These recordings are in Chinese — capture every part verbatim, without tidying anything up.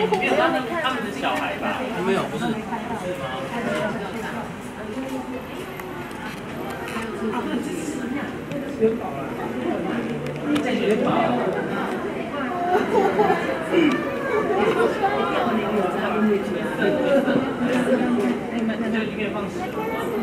没有，他们他们是小孩吧？ 没有，不是。元宝啊！这元宝。就里面放石头吗？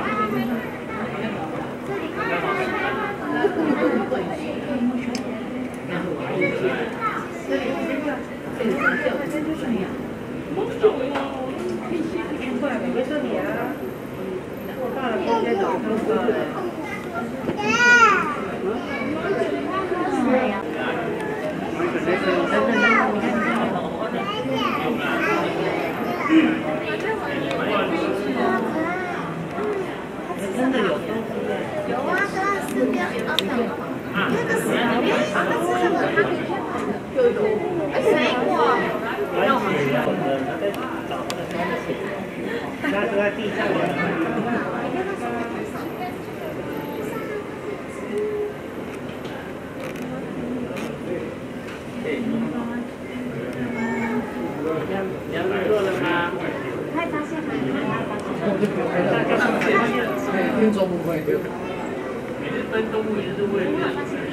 没说你啊，我爸今天早上说的。真的有东西耶！有啊，它是边啊，那个是啊，它是什么？它有有水果。让我们去找那个找那个东西，它就在地上。 你要做了吗？ 快发现了， 运作不会。 每日分动物园是为了。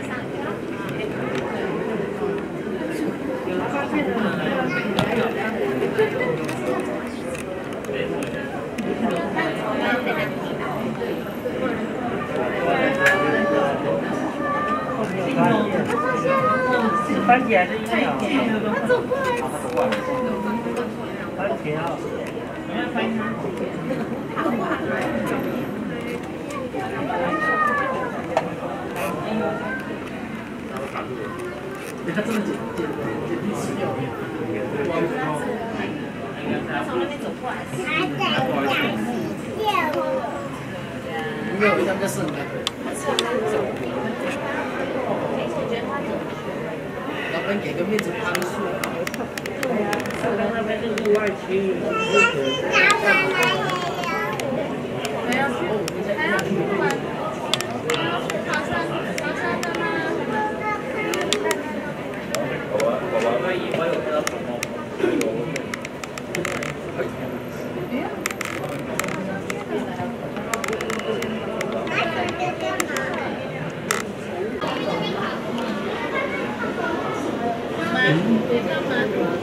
发现了。番茄还是樱桃？他走过来。番茄啊！你看番茄。 他真的剪剪剪地吃掉。 他从那边走过来。 没有，他们家是很难。老板给个面子，他们说。 刚刚那边是户外区域， 没有去，还要去玩。爬山，爬山的吗？ 那以后有这个妈妈，你干嘛？